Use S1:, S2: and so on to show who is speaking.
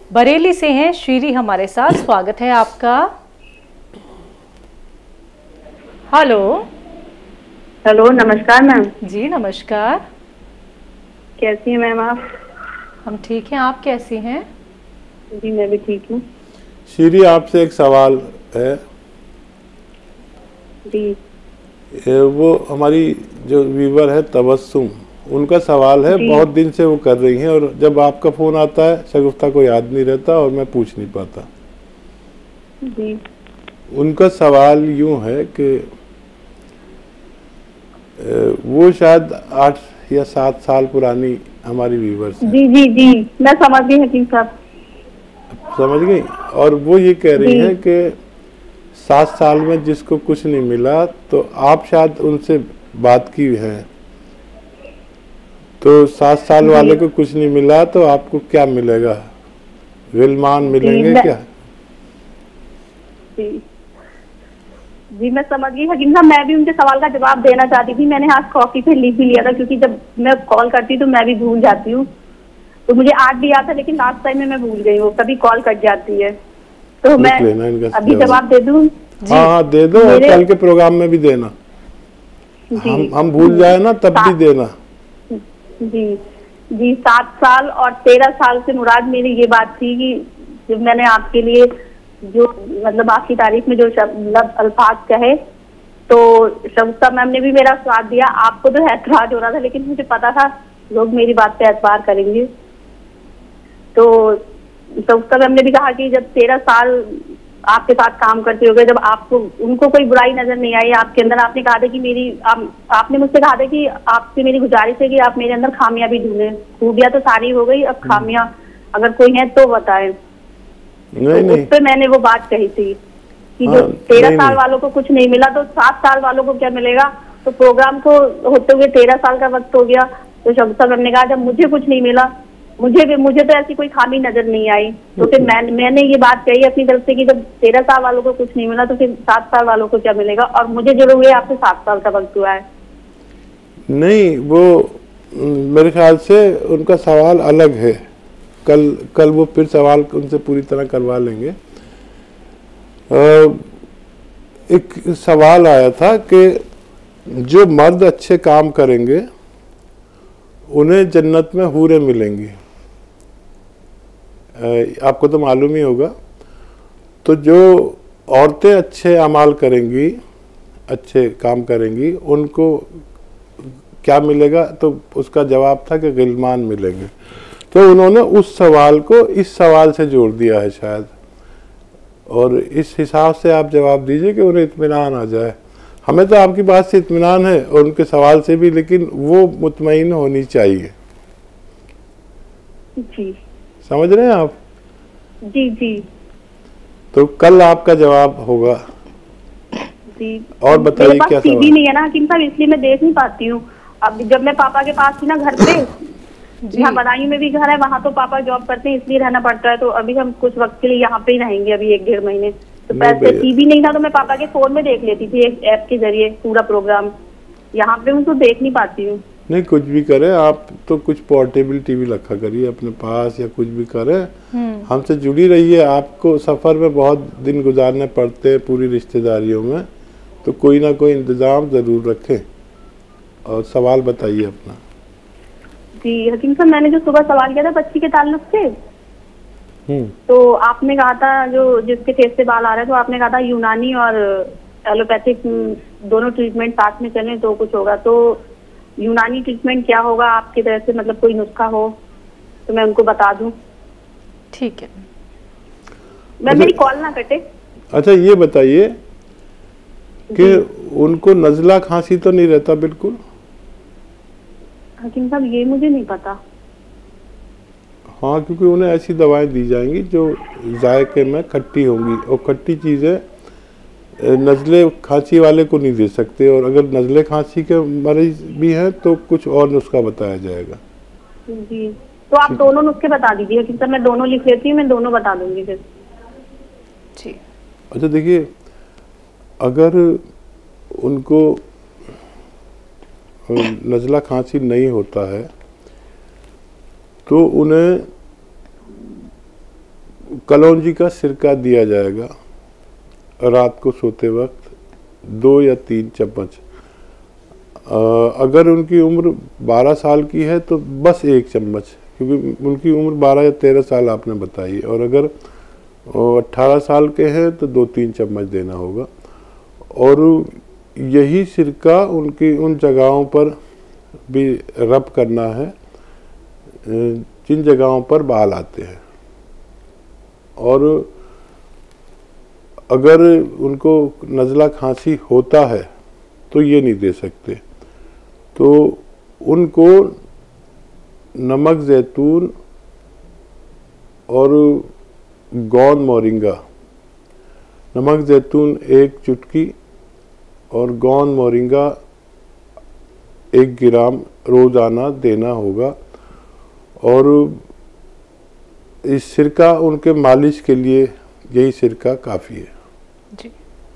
S1: बरेली से हैं श्रीरी हमारे साथ, स्वागत है आपका। हेलो।
S2: हेलो, नमस्कार मैम।
S1: जी नमस्कार।
S2: कैसी हैं मैम आप?
S1: हम ठीक हैं, आप कैसी हैं?
S2: जी मैं भी ठीक हूँ।
S3: श्री, आपसे एक सवाल है।
S2: जी
S3: वो हमारी जो व्यूवर है तबस्सुम, उनका सवाल है,
S2: जी
S3: बहुत दिन से वो कर रही हैं और जब आपका फ़ोन आता है शगुफ्ता को याद नहीं रहता और मैं पूछ नहीं पाता।
S2: जी
S3: उनका सवाल यूँ है कि वो शायद 8 या 7 साल पुरानी हमारी व्यूवर्स हैं।
S2: जी जी जी मैं समझ गई हकीम साहब।
S3: समझ गई? और वो ये कह रही
S2: जी
S3: हैं कि 7 साल में जिसको कुछ नहीं मिला, तो आप शायद उनसे बात की है, तो 7 साल
S2: जी
S3: वाले को कुछ नहीं मिला तो आपको क्या मिलेगा? गिलमान
S2: जी
S3: मिलेंगे क्या?
S2: जी जी मैं समझ गई हकीम साहब। मैं भी उनके सवाल का जवाब देना चाहती थी। मैंने आज कॉपी पे लिख भी लिया था, क्योंकि जब मैं कॉल करती हूँ तो मैं भी भूल जाती हूँ। तो मुझे आज भी याद था, लेकिन लास्ट टाइम में मैं भूल गई हूँ, कभी कॉल कट जाती है। तो मैं
S3: लिख लेना इनका
S2: अभी जवाब दे दूँ?
S3: हाँ हाँ दे दो, और कल के प्रोग्राम में भी देना।
S2: जी
S3: हम भूल जाए ना तब भी देना।
S2: जी जी 7 साल और 13 साल से मुराद मेरी ये बात थी कि जब मैंने आपके लिए जो मतलब आपकी तारीफ में जो शब्द अल्फाज कहे, तो शगुफ्ता मैम ने भी मेरा साथ दिया। आपको तो ऐतराज हो रहा था, लेकिन मुझे पता था लोग मेरी बात पे एतबार करेंगे। तो शगुफ्ता मैम ने भी कहा कि जब 13 साल आपके साथ काम करते हो गए, जब आपको उनको कोई बुराई नजर नहीं आई आपके अंदर, आपने कहा था कि आपने मुझसे कहा था कि आपसे मेरी गुजारिश है कि आप मेरे अंदर खामियां भी ढूंढें। खूबियां तो सारी हो गई, अब खामियां अगर कोई है तो बताएं।
S3: नहीं
S2: तो उस पे मैंने वो बात कही थी कि जो 13 साल वालों को कुछ नहीं मिला तो 7 साल वालों को क्या मिलेगा। तो प्रोग्राम को होते हुए 13 साल का वक्त हो गया। तो शगुफ्ता मैम ने कहा जब मुझे कुछ नहीं मिला, मुझे तो ऐसी कोई खामी नजर नहीं आई। तो फिर मैंने ये बात कही अपनी तरफ से कि जब 13 साल वालों को कुछ नहीं मिला तो फिर 7 साल वालों को क्या मिलेगा। और मुझे जो हुए आपसे 7 साल का वक्त हुआ है।
S3: नहीं, वो मेरे ख्याल से उनका सवाल अलग है। कल वो फिर सवाल उनसे पूरी तरह करवा लेंगे। एक सवाल आया था कि जो मर्द अच्छे काम करेंगे उन्हें जन्नत में हूरें मिलेंगी। आपको तो मालूम ही होगा। तो जो औरतें अच्छे अमाल करेंगी, अच्छे काम करेंगी, उनको क्या मिलेगा? तो उसका जवाब था कि गिलमान मिलेंगे। तो उन्होंने उस सवाल को इस सवाल से जोड़ दिया है शायद, और इस हिसाब से आप जवाब दीजिए कि उन्हें इत्मीनान आ जाए। हमें तो आपकी बात से इत्मीनान है और उनके सवाल से भी, लेकिन वो मुतमईन होनी चाहिए।
S2: जी
S3: समझ रहे हैं आप?
S2: जी जी
S3: तो कल आपका जवाब होगा।
S2: जी
S3: और बताइए क्या सवाल?
S2: टीवी नहीं है ना हकीम साहब, इसलिए मैं देख नहीं पाती हूँ। अब जब मैं पापा के पास थी ना घर पे, यहाँ बदायूं में भी घर है, वहाँ तो पापा जॉब करते हैं इसलिए रहना पड़ता है। तो अभी हम कुछ वक्त के लिए यहाँ पे ही रहेंगे, अभी 1-1.5 महीने। तो पैसे टीवी नहीं था तो मैं पापा के फोन में देख लेती थी एक ऐप के जरिए पूरा प्रोग्राम। यहाँ पे मैं तो देख नहीं पाती हूँ।
S3: नहीं, कुछ भी करें आप तो कुछ पोर्टेबल टीवी रखा करिए अपने पास, या कुछ भी करें, हमसे जुड़ी रहिए। आपको सफ़र में बहुत दिन गुजारने पड़ते हैं पूरी रिश्तेदारियों में, तो कोई ना कोई इंतज़ाम ज़रूर रखें। और सवाल बताइए अपना।
S2: जी हकीम साहब, मैंने जो सुबह सवाल किया था बच्ची के ताल्लुक से, तो आपने कहा था जो जिसके फेस से बाल आ रहे हैं, तो आपने कहा था यूनानी और एलोपैथिक दोनों ट्रीटमेंट साथ में चलें तो कुछ होगा। तो यूनानी ट्रीटमेंट क्या होगा आपकी तरफ से, मतलब कोई नुस्खा हो तो मैं उनको बता दूं।
S1: ठीक है।
S2: मैं मेरी कॉल ना कटे।
S3: अच्छा ये बताइए कि उनको नज़ला खांसी तो नहीं रहता बिल्कुल?
S2: हकीम साहब ये मुझे नहीं पता।
S3: हाँ, क्योंकि उन्हें ऐसी दवाएं दी जाएंगी जो जायके में खट्टी होंगी, और खट्टी चीज़ें नज़ले खांसी वाले को नहीं दे सकते। और अगर नज़ले खांसी के मरीज भी हैं तो कुछ और नुस्खा बताया जाएगा।
S2: जी तो आप दोनों नुस्खे बता दीजिए हकीम साहब, मैं दोनों लिख लेती हूँ, मैं दोनों बता दूंगी फिर।
S1: जी
S3: अच्छा देखिए, अगर उनको नज़ला खांसी नहीं होता है तो उन्हें कलौंजी का सिरका दिया जाएगा रात को सोते वक्त 2 या 3 चम्मच। अगर उनकी उम्र 12 साल की है तो बस 1 चम्मच, क्योंकि उनकी उम्र 12 या 13 साल आपने बताई, और अगर 18 साल के हैं तो 2-3 चम्मच देना होगा। और यही सिरका उनकी उन जगहों पर भी रब करना है जिन जगहों पर बाल आते हैं। और अगर उनको नज़ला खांसी होता है तो ये नहीं दे सकते, तो उनको नमक ज़ैतून और गोंद मोरिंगा, नमक ज़ैतून 1 चुटकी और गोंद मोरिंगा 1 ग्राम रोज़ाना देना होगा। और इस सिरका उनके मालिश के लिए यही सिरका काफ़ी है।
S1: जी।